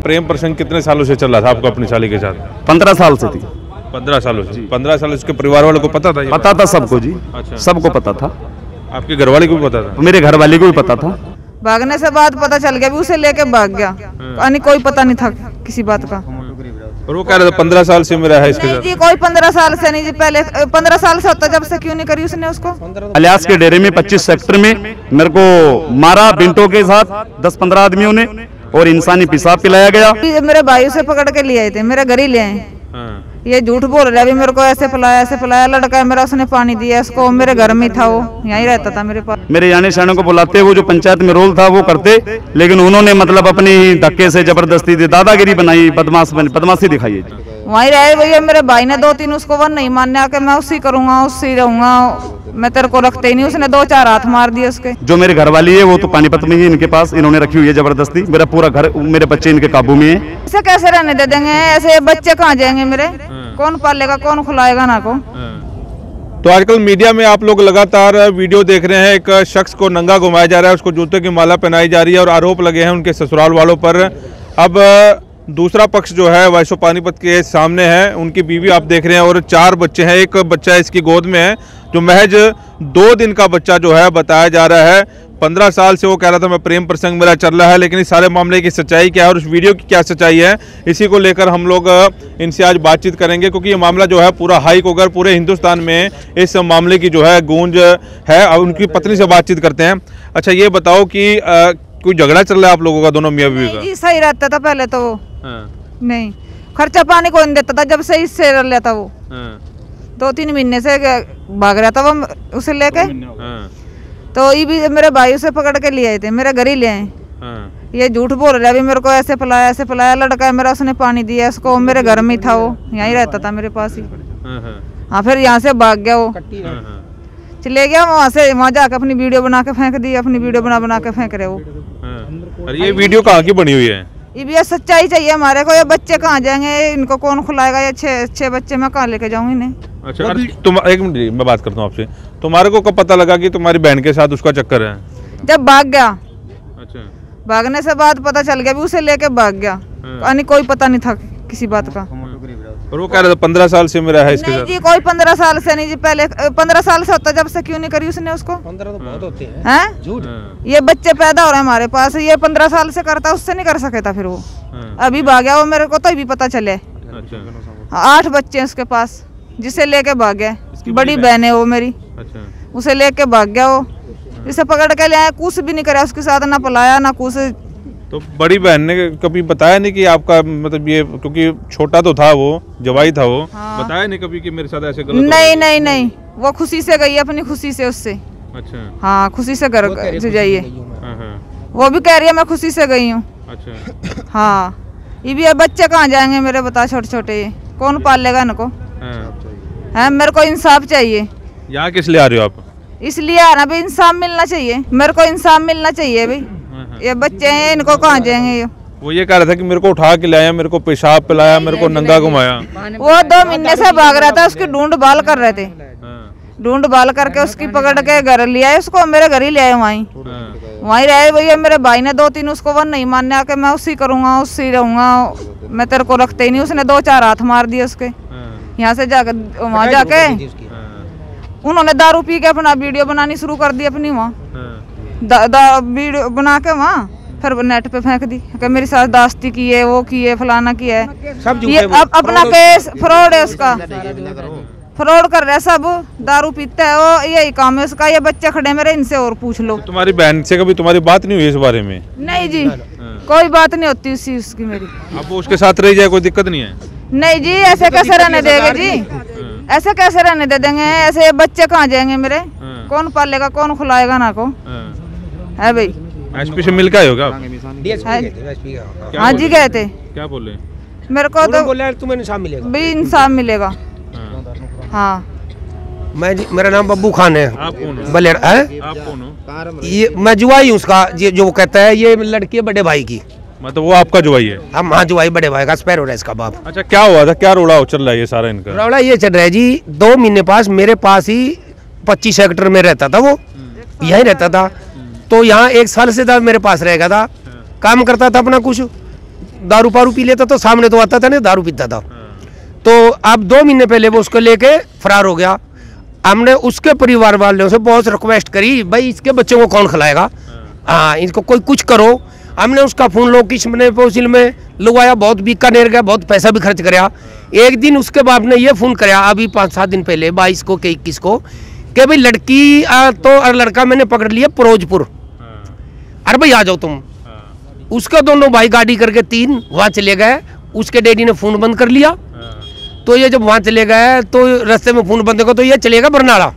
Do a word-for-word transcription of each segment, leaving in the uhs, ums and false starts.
प्रेम प्रसंग कितने सालों से चल रहा था आपको अपनी साली के साथ? पंद्रह साल से थी। पंद्रह सालों से? पंद्रह साल उसके परिवार वालों को पता था? ये पता था सबको जी। अच्छा। सबको पता था। आपके घरवाले को भी पता था? मेरे घर वाले को भी पता था। भागने से बाद पता चल गया, भी उसे लेके भाग गया, यानी कोई पता नहीं था किसी बात का। और वो कह रहा था पंद्रह साल से मेरा है इसके नहीं साथ। जी, कोई पंद्रह साल से नहीं जी, पहले पंद्रह साल से होता, जब से क्यों नहीं करी उसने उसको। अलियास के डेरे में पच्चीस सेक्टर में मेरे को मारा बिंटो के साथ दस पंद्रह आदमियों ने, और इंसानी पेशाब पिलाया गया। मेरे भाई उसे पकड़ के ले आए थे, मेरे घर ही ले आए। ये झूठ बोल रहा है, अभी मेरे को ऐसे पिलाया ऐसे पिलाया, लड़का है मेरा, उसने पानी दिया उसको, मेरे घर में था, वो यहीं रहता था मेरे पास। मेरे यानी शानों को बुलाते, वो जो पंचायत में रोल था वो करते, लेकिन उन्होंने मतलब अपनी धक्के से जबरदस्ती दादागिरी बनाई, बदमाश बदमाशी दिखाई। वहीं रहे भैया, मेरे भाई ने दो तीन उसको वन नहीं मानने आके, मैं उसी करूंगा उसी रहूंगा, मैं तेरे को रखते ही नहीं, उसने दो चार हाथ मार दिए उसके। जो मेरे घर वाली है वो तो पानीपत में ही इनके पास इन्होंने रखी हुई है जबरदस्ती। मेरा पूरा घर, मेरे बच्चे इनके काबू में है। ऐसे कैसे रहने दे देंगे? ऐसे बच्चे कहाँ जाएंगे मेरे? कौन पालेगा, कौन खिलाएगा ना को? तो आजकल मीडिया में आप लोग लगातार वीडियो देख रहे हैं, एक शख्स को नंगा घुमाया जा रहा है, उसको जूते की माला पहनाई जा रही है और आरोप लगे हैं उनके ससुराल वालों पर। अब दूसरा पक्ष जो है वैसो पानीपत के सामने है, उनकी बीवी आप देख रहे हैं और चार बच्चे हैं, एक बच्चा इसकी गोद में है जो महज दो दिन का बच्चा जो है बताया जा रहा है। पंद्रह साल से वो कह रहा था मैं प्रेम प्रसंग मेरा चल रहा है, लेकिन इस सारे मामले की सच्चाई क्या है और उस वीडियो की क्या सच्चाई है, इसी को लेकर हम लोग इनसे आज बातचीत करेंगे, क्योंकि ये मामला जो है पूरा हाई कोगर पूरे हिंदुस्तान में इस मामले की जो है गूंज है। अब उनकी पत्नी से बातचीत करते हैं। अच्छा ये बताओ कि आ, कोई झगड़ा चल रहा है आप लोगों का दोनों मियाँ बीवी का? जी सही रहता था पहले तो वो। हाँ। नहीं खर्चा पानी कोई नहीं देता था, जब से इससे रह लेता वो। हाँ। दो तीन महीने से भाग रहा था वो उसे लेके। हाँ। तो ये भी मेरे भाई उसे पकड़ के ले आए थे, मेरे घर ही ले आए। हाँ। ये झूठ बोल रहा है, अभी मेरे को ऐसे पिलाया ऐसे पिलाया, लड़का है मेरा, उसने पानी दिया उसको, मेरे घर में था, वो यहीं रहता था मेरे पास ही। हाँ फिर यहाँ से भाग गया वो, चले गया वहाँ से, वहाँ जाकर अपनी वीडियो बना के फेंक दी, अपनी वीडियो बना बना के फेंक रहे वो। और ये वीडियो कहाँ की बनी हुई है? ये भी सच्चाई चाहिए हमारे को, ये बच्चे कहाँ जाएंगे, इनको कौन खिलाएगा, ये छह छह बच्चे मैं कहाँ लेके जाऊँ इन्हें? अच्छा तुम एक मिनट मैं बात करता हूँ आपसे, तुम्हारे को कब पता लगा कि तुम्हारी बहन के साथ उसका चक्कर है? जब भाग गया। अच्छा। भागने से बाद पता चल गया, भी उसे लेके भाग गया, यानी कोई पता नहीं था किसी बात का। और वो कह रहा था पंद्रह साल से मेरा है इसके नहीं साथ। जी, कोई पंद्रह साल से नहीं जी, पहले पंद्रह साल से होता, जब से क्यों नहीं करी उसने उसको? पंद्रह तो बहुत होते हैं। हैं? झूठ। ये बच्चे पैदा हो रहे हैं हमारे पास, ये पंद्रह साल से करता, उससे नहीं कर सके था फिर वो। अभी भाग गया वो, मेरे को तो अभी पता चले। अच्छा। आठ बच्चे हैं उसके पास, जिसे लेके भाग गया, बड़ी बहन है वो मेरी। अच्छा। उसे लेके भाग गया वो, इसे पकड़ के ले आया, कुछ भी नहीं करा उसके साथ, ना पलाया ना कुछ। तो बड़ी बहन ने कभी बताया नहीं कि आपका मतलब ये, क्योंकि छोटा तो था वो, जवाई था वो। हाँ। बताया नहीं कभी कि मेरे साथ ऐसे गलत? नहीं नहीं नहीं, वो खुशी से गई, अपनी खुशी से उससे। अच्छा। हाँ खुशी से घर से जाइए, हाँ। वो भी कह रही है मैं खुशी से गई हूँ। अच्छा। हाँ ये भी बच्चे कहाँ जाएंगे मेरे, बता छोटे छोटे, कौन पालेगा इनको? है, मेरे को इंसाफ चाहिए। यहाँ किस लिए आ रहे हो आप? इसलिए आना भाई, इंसाफ मिलना चाहिए, मेरे को इंसाफ मिलना चाहिए भाई। ये बच्चे हैं, इनको कहाँ जाएंगे ये? वो ये कह रहा था कि मेरे को उठा के लाया, मेरे को पेशाब पिलाया, मेरे को नंगा घुमाया। वो दो महीने से भाग रहा था, उसकी ढूंढ भाल कर रहे थे, ढूंढ भाल करके उसकी पकड़ के घर ले आए, उसको मेरे घर ही ले आए, वहीं वहीं रहे भैया। मेरे भाई ने दो तीन उसको वन नहीं मानने आके, मैं उसी करूंगा उसी रहूंगा, मैं तेरे को रखते ही नहीं, उसने दो चार हाथ मार दिए उसके। यहाँ से जाकर वहाँ जाके उन्होंने दारू पी के अपना वीडियो बनानी शुरू कर दी अपनी, वहाँ वीडियो बना के वहाँ फिर नेट पे फेंक दी कि मेरी सास दास्ती की है, वो की है, फलाना की है। ये अब अपना केस फ्रॉड है उसका, फ्रॉड कर रहा है सब, दारू पीता है वो, यही काम है उसका। ये बच्चे खड़े मेरे, इनसे और पूछ लो। तुम्हारी बहन से कभी तुम्हारी बात नहीं हुई इस बारे में? नहीं जी, कोई बात नहीं होती उसी उसकी मेरी। अब वो उसके साथ रह जाए, कोई दिक्कत नहीं है? नहीं जी, ऐसे कैसे रहने देंगे जी, ऐसे कैसे रहने दे देंगे? ऐसे बच्चे कहाँ जाएंगे मेरे, कौन पालेगा, कौन खिलाएगा ना को? है भाई। एसपी से मिल के आए हो क्या? हाँ जी गए थे। क्या बोले? मेरे को तो बोला तुम्हें इंसाफ मिलेगा, भी इंसाफ मिलेगा। हाँ मैं मेरा नाम बब्बू खान है। आप कौन हो? बलेर है। आप कौन हो? ये मैं जुआई हूँ उसका, ये जो वो कहता है, ये लड़की है बड़े भाई की। मतलब वो आपका जुआई है? हम हाँ जुआई बड़े भाई का, स्पैर हो रहा है इसका बाप। अच्छा क्या हुआ था, क्या रोड़ा चल रहा है ये सारा इनका? रोड़ा ये चल रहा है जी, दो महीने पास मेरे पास ही पच्चीस सेक्टर में रहता था, वो यही रहता था। तो यहाँ एक साल से था मेरे पास रहेगा था, काम करता था अपना कुछ, दारू पारू पी लेता तो सामने तो आता था नहीं, दारू पीता था। तो अब दो महीने पहले वो उसको लेके फरार हो गया। हमने उसके परिवार वालों से बहुत रिक्वेस्ट करी, भाई इसके बच्चों को कौन खिलाएगा, हाँ इसको कोई कुछ करो। हमने उसका फोन लोकेशन में पोसिल में लगवाया, बहुत बीकानेर गया, बहुत पैसा भी खर्च कराया। एक दिन उसके बाप ने ये फोन कराया अभी पाँच सात दिन पहले, बाईस को के इक्कीस को, कि भाई लड़की आ, तो और लड़का मैंने पकड़ लिया फिरोजपुर, अरे भाई आ जाओ तुम। उसके दोनों भाई गाड़ी करके तीन वहाँ चले गए। उसके डैडी ने फोन बंद कर लिया। तो ये जब वहाँ चले गए तो रास्ते में फोन बंद देखो तो ये चलेगा बरनाला।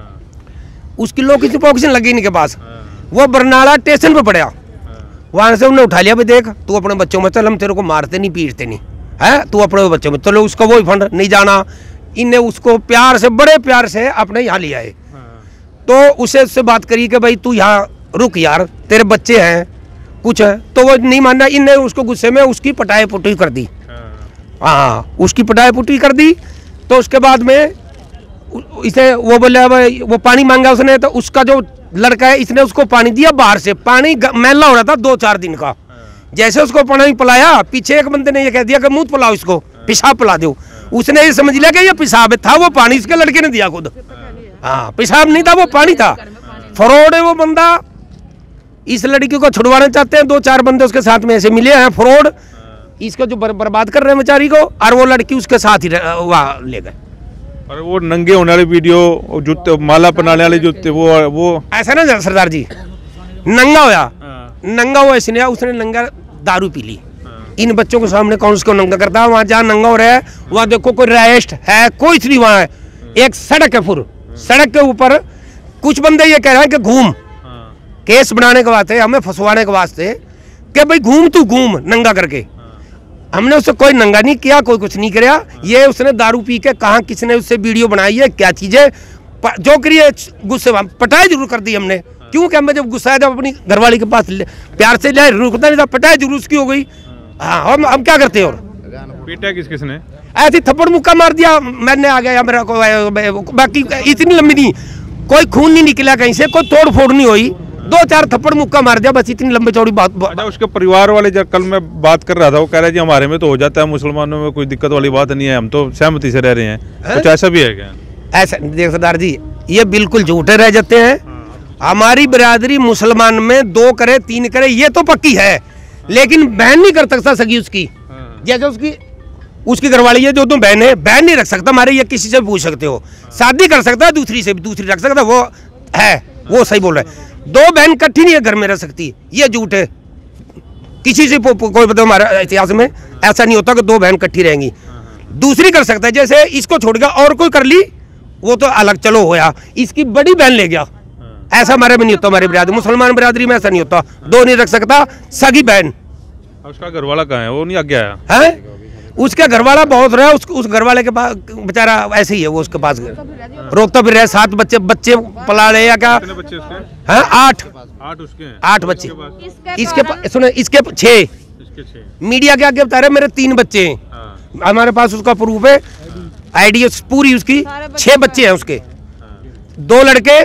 उसकी लोकेशन पोकेशन लगी इनके पास, वो बरनाला स्टेशन पे पड़ा। वहाँ से उन्हें उठा लिया, भाई देख तू अपने बच्चों में चल, हम तेरे को मारते नहीं पीटते नहीं है, तू अपने बच्चों में चलो। उसका वही फंड नहीं जाना, इनने उसको प्यार से बड़े प्यार से अपने यहाँ लिया है। तो उसे उससे बात करी कि भाई तू यहाँ रुक यार, तेरे बच्चे हैं कुछ है, तो वो नहीं मानना। इनने उसको गुस्से में उसकी पटाई पुटाई कर दी। हाँ उसकी पटाई पुटाई कर दी। तो उसके बाद में इसे वो बोले भाई वो पानी मांगा उसने, तो उसका जो लड़का है इसने उसको पानी दिया बाहर से, पानी मैला हो रहा था दो चार दिन का। जैसे उसको पानी पिलाया, पीछे एक बंदे ने ये कह दिया कि मुंह पिलाओ इसको, पेशाब पिला दो। उसने ये समझ लिया कि ये पेशाब था, वो पानी इसके लड़के ने दिया खुद। हाँ पेशाब नहीं था, वो पानी था। फ्रॉड है वो बंदा। इस लड़की को छुड़वाना चाहते हैं, दो चार बंदे उसके साथ में ऐसे मिले हैं फ्रॉड, इसको जो बर, बर्बाद कर रहे हैं बेचारी को, और वो लड़की उसके साथ ही वहाँ ले गए। और वो नंगे होने वाली वीडियो, जूते माला पहनाने वाले जूते, वो वो ऐसा ना सरदार जी, नंगा होया, नंगा हुआ इसने, उसने नंगा दारू पी ली। इन बच्चों के सामने कौन उसको नंगा करता है? वहाँ जहाँ नंगा हो रहा है वहाँ देखो कोई रेस्ट है, कोई नहीं वहाँ है, एक सड़क है फुर, सड़क के ऊपर कुछ बंदे ये कह रहे हैं कि घूम, केस बनाने के वास्ते, हमें फंसवाने के वास्ते, कि भाई घूम तू घूम नंगा करके। हमने उससे कोई नंगा नहीं किया, कोई कुछ नहीं किया। ये उसने दारू पी के कहाँ किसने उससे वीडियो बनाई है, क्या चीजें जो करी है, गुस्से पटाई जरूर कर दी हमने, क्योंकि हमें जब गुस्सा है जब अपनी घरवाली के पास प्यार से जाए, रुकता नहीं था, पटाई जरूर उसकी हो गई। हाँ हम हम क्या करते हैं? और पीटा किस किसने? ऐसे थप्पड़ मुक्का मार दिया, मैंने आ गया मेरा को, बाकी इतनी लंबी नहीं, कोई खून नहीं निकला कहीं से, कोई तोड़ फोड़ नहीं हुई, दो चार थप्पड़ मुक्का मार दिया बस, इतनी लंबी चौड़ी बात। अच्छा, उसके परिवार वाले जब कल मैं बात कर रहा था, वो कह रहे जी हमारे में तो हो जाता है, मुसलमानों में कोई दिक्कत वाली बात नहीं है, हम तो सहमति से रह रहे हैं। कुछ ऐसा भी है क्या? ऐसा देख सरदार जी, ये बिल्कुल झूठे रह जाते हैं। हमारी बिरादरी मुसलमान में दो करे तीन करे ये तो पक्की है, लेकिन बहन नहीं कर सकता सगी उसकी, जैसे उसकी उसकी घरवाली है जो तुम बहन है, बहन नहीं रख सकता हमारे, ये किसी से पूछ सकते हो। शादी कर सकता है दूसरी से भी, दूसरी रख सकता है, वो है, वो सही बोल रहा है। दो बहन इकट्ठी नहीं है घर में रह सकती, ये झूठ है। किसी से कोई बताओ हमारे इतिहास में ऐसा नहीं होता कि दो बहन इकट्ठी रहेंगी। दूसरी कर सकता है, जैसे इसको छोड़ गया और कोई कर ली वो तो अलग चलो होया, इसकी बड़ी बहन ले गया, ऐसा हमारे में नहीं होता। हमारी बिरादरी मुसलमान बिरादरी में ऐसा नहीं होता, दो नहीं रख सकता, सगी बहन। उसका घरवाला कहाँ है? वो नहीं आगे आया है? उसका घरवाला बहुत रहा, उस, उस घरवाले के पास बेचारा ऐसे ही है, वो उसके पास रोकता फिर रहे। सात बच्चे बच्चे पला रहे या क्या? बच्चे उसके? हाँ आठ आठ उसके हैं। आठ बच्चे इसके पास, सुनो इसके छः, मीडिया के आगे बता रहे मेरे तीन बच्चे हैं, हमारे पास उसका प्रूफ है, आईडी पूरी उसकी, छह बच्चे हैं उसके, दो लड़के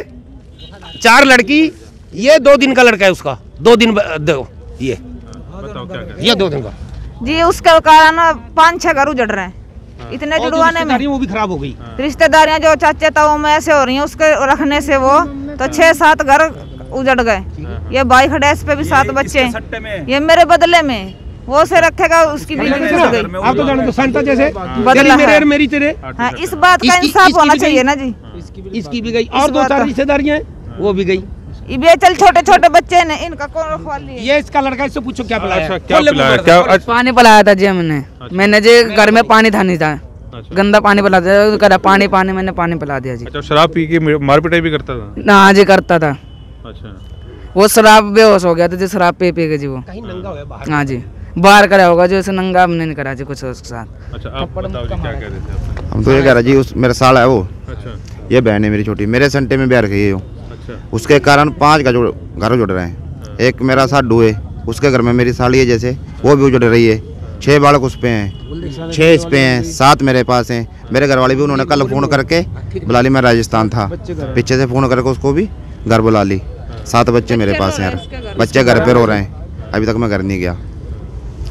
चार लड़की, ये दो दिन का लड़का है उसका, दो दिन दो ये बताओ क्या करें? ये दो दिन का जी। उसके कारण पाँच छह घर उजड़ रहे हैं, इतने जुड़वाने में वो भी खराब हो गई। रिश्तेदारियां जो चाचे ताऊ में ऐसे हो रही हैं, उसके रखने से वो तो छह सात घर उजड़ गए। ये बाइक खडेस पे भी सात बच्चे, ये मेरे बदले में वो से रखेगा, उसकी बीवी भी उड़ गई। आप तो जानते हो संता जैसे बदला मेरे है। और मेरी तेरे। हाँ, इस बात का इंसाफ होना चाहिए ना जी। इसकी भी गई और दो चार रिश्तेदारियां वो भी गई। ये चल छोटे छोटे बच्चे ने, इनका कौन रखवाली है? ये इसका लड़का, इससे पूछो क्या पिलाया? अच्छा, क्या पिलाया? क्या पानी पिलाया था जी हमने, मैंने जी घर में पानी था नहीं था, गंदा पानी पिला दिया, करा पानी पानी मैंने पानी पिला दिया जी। अच्छा, शराब पी के मार पिटाई भी करता था? हाँ जी करता था। अच्छा, वो शराब बेहोश हो गया था जी, शराब पी पी के जी वो। हाँ जी बाहर करा होगा जो ऐसे नंगा हमने नहीं करा जी कुछ उसके साथ। अच्छा, आप बताओ जी क्या कह रहे थे? हम तो ये कह रहा जी, उस मेरा साल है वो। अच्छा, ये बहन है मेरी छोटी, मेरे संटे में ब्याह रखी है वो। अच्छा, उसके कारण पांच घर घर जुड़ रहे हैं। एक मेरा साडू है, उसके घर में मेरी साली है जैसे, वो भी उजड़ रही है। छः बालक उस पे हैं, छः इस पे हैं, सात मेरे पास हैं। मेरे घर वाले भी उन्होंने कल फ़ोन करके बुला ली, मैं राजस्थान था, पीछे से फ़ोन करके उसको भी घर बुला ली। सात बच्चे मेरे पास हैं यार, बच्चे घर पे रो रहे हैं, अभी तक मैं घर नहीं गया।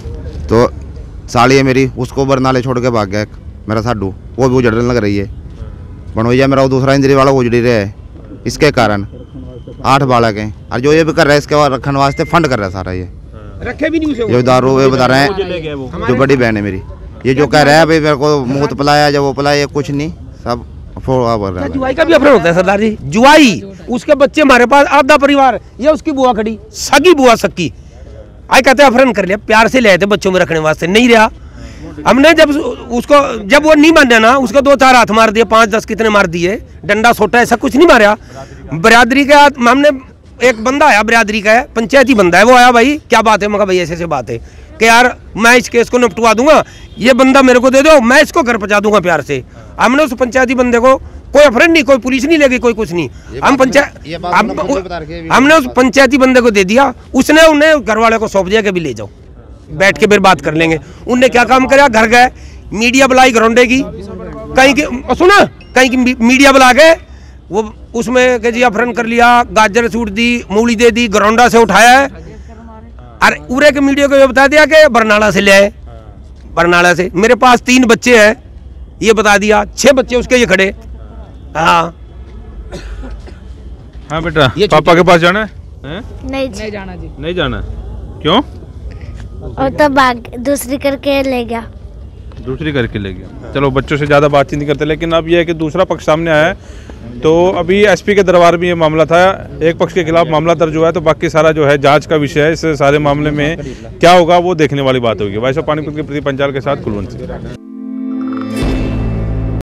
तो साली है मेरी, उसको बरनाले छोड़ के भाग गया एक मेरा साडू, वो भी उजड़ने लग रही है। बनोइया मेरा वो दूसरा इंजरी वाला उजड़ी रहा है, इसके कारण आठ बालक हैं। और जो ये भी कर रहा है इसके बाद रखने वास्ते फंड कर रहा है सारा, ये रखे भी नहीं उसे, जो दारू ये बता रहे हैं, जो बड़ी बहन है मेरी, ये जो कह रहा है भाई मेरे को मुँह पिलाया जब वो पिलाया, कुछ नहीं, सब बोल रहा है। जुआई का भी अफसर होता है सरदार जी, जुआई, उसके बच्चे हमारे पास, आधा परिवार, ये उसकी बुआ खड़ी, सगी बुआ सक्की, आई कहते अपहरण कर लिया, प्यार से ले आए थे बच्चों में रखने वास्ते, नहीं रहा। हमने जब उसको, जब वो नहीं माना ना, उसको दो चार हाथ मार दिए, पांच दस कितने मार दिए, डंडा सोटा, ऐसा कुछ नहीं मारा। बिरादरी के हाथ हमने, एक बंदा आया बिरादरी का है, पंचायती बंदा है, वो आया, भाई क्या बात है, मगर भाई ऐसे ऐसे बात है कि यार मैं इस केस को निपटवा दूंगा, ये बंदा मेरे को दे दो, मैं इसको घर पहुंचा दूंगा प्यार से। हमने उस पंचायती बंदे को, कोई अपहरण नहीं, कोई पुलिस नहीं लेगी, कोई कुछ नहीं, हम पंचायत हमने उस पंचायती बंदे को दे दिया, उसने उन्हें घर वाले को सौंप दिया कि भी ले जाओ, बैठ के फिर बात कर लेंगे। उनने क्या काम कराया, घर गए, मीडिया बुलाई घरौंडे की, कहीं की सुना, कहीं की मीडिया बुला के वो उसमें कि जी अपहरण कर लिया, गाजर सूट दी, मूली दे दी, घरौंडा से उठाया है, और उरे के मीडिया को ये बता दिया कि बरनाला से ले आए, बरनाला से। मेरे पास तीन बच्चे हैं, ये बता दिया, छह बच्चे उसके ये खड़े। हाँ हाँ बेटा, पापा के पास जाना है, है? नहीं नहीं जाना जी, नहीं जाना, क्यों? और तो बाग दूसरी करके ले गया, दूसरी करके ले गया। चलो बच्चों से ज़्यादा बातचीत नहीं करते, लेकिन अब यह है कि दूसरा पक्ष सामने आया है। तो अभी एसपी के दरबार में ये मामला था, एक पक्ष के खिलाफ मामला दर्ज हुआ है, तो बाकी सारा जो है जांच का विषय है। इस सारे मामले में क्या होगा वो देखने वाली बात होगी। वैसे पानीपत के प्रति पंचाल के साथ कुलवंत सिंह।